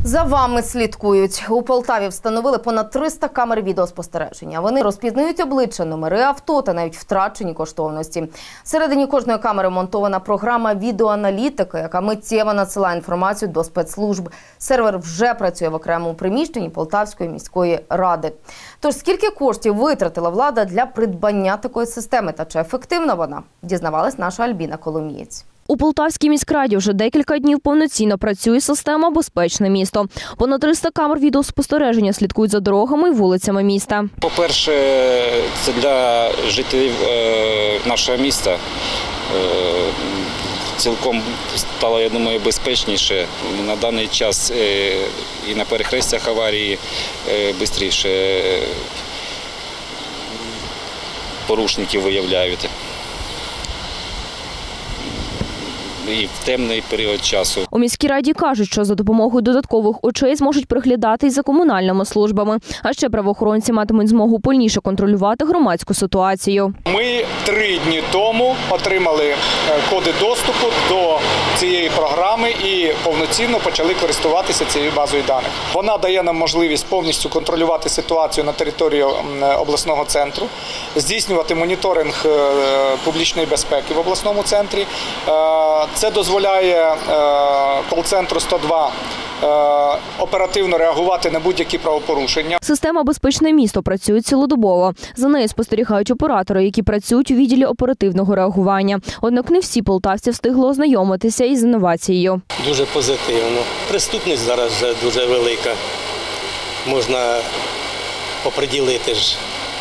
За вами слідкують. У Полтаві встановили понад 300 камер відеоспостереження. Вони розпізнають обличчя, номери авто та навіть втрачені коштовності. Всередині кожної камери монтована програма відеоаналітики, яка миттєво надсилає інформацію до спецслужб. Сервер вже працює в окремому приміщенні Полтавської міської ради. Тож скільки коштів витратила влада для придбання такої системи та чи ефективна вона, дізнавалась наша Альбіна Коломієць. У Полтавській міськраді вже декілька днів повноцінно працює система «Безпечне місто». Понад 300 камер відеоспостереження слідкують за дорогами і вулицями міста. По-перше, це для жителів нашого міста цілком стало, я думаю, безпечніше. На даний час і на перехрестях аварії швидше порушників виявляють. І в темний період часу. У міській раді кажуть, що за допомогою додаткових очей зможуть приглядати й за комунальними службами. А ще правоохоронці матимуть змогу пильніше контролювати громадську ситуацію. Ми 3 дні тому отримали коди доступу до цієї програми і повноцінно почали користуватися цією базою даних. Вона дає нам можливість повністю контролювати ситуацію на території обласного центру, здійснювати моніторинг публічної безпеки в обласному центрі. Це дозволяє кол-центру 102 оперативно реагувати на будь-які правопорушення. Система «Безпечне місто» працює цілодобово. За нею спостерігають оператори, які працюють у відділі оперативного реагування. Однак не всі полтавці встигли ознайомитися із інновацією. Дуже позитивно. Преступність зараз вже дуже велика. Можна оприділити ж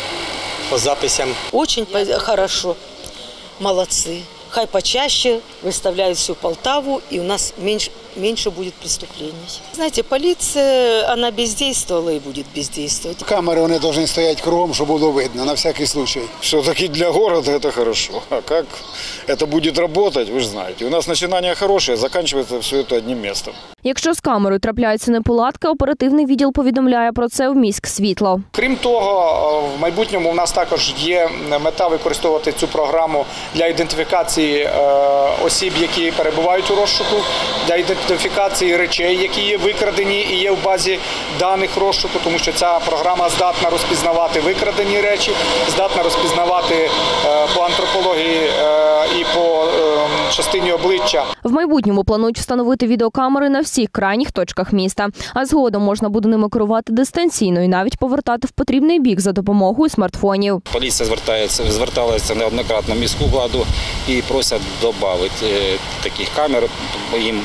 по записям. Очень хорошо. Молодцы. Хай почаще выставляют всю Полтаву, и у нас меньше будет преступлений. Знаете, полиция, она бездействовала и будет бездействовать. Камеры вони должны стоять кругом, чтобы было видно, на всякий случай. Все-таки для города это хорошо. А как это будет работать, вы же знаете. У нас начинания хорошие, заканчивается все это одним местом. Якщо з камерою трапляються неполадки, оперативний відділ повідомляє про це в міськсвітло. Крім того, в майбутньому у нас також є мета використовувати цю програму для ідентифікації осіб, які перебувають у розшуку, для ідентифікації речей, які є викрадені і є в базі даних розшуку, тому що ця програма здатна розпізнавати викрадені речі, здатна розпізнавати по антропології і по частині обличчя. В майбутньому планують встановити відеокамери на всіх крайніх точках міста. А згодом можна буде ними керувати дистанційно і навіть повертати в потрібний бік за допомогою смартфонів. Поліція зверталася неоднократно в міську владу і просять додати таких камер. Їм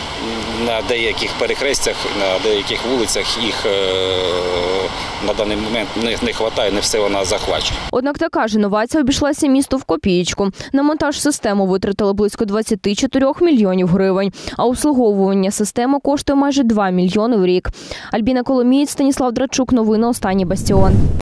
на деяких перехрестях, на деяких вулицях їх на даний момент не вистачає, не все вона захвачує. Однак така ж інновація обійшлася місту в копієчку. На монтаж системи витратили близько 24 мільйонів гривень, а обслуговування системи коштує майже 2 мільйони в рік. Альбіна Коломієць, Станіслав Драчук. Новини «Останній бастіон».